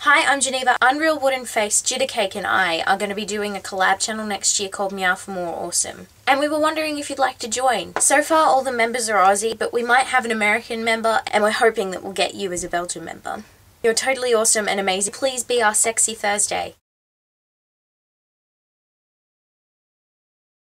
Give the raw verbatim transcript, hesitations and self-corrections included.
Hi, I'm Geneva. Unreal Wooden Face, Jittercake and I are going to be doing a collab channel next year called MEOW For More Awesome. And we were wondering if you'd like to join. So far all the members are Aussie, but we might have an American member and we're hoping that we'll get you as a Belgian member. You're totally awesome and amazing. Please be our sexy Thursday.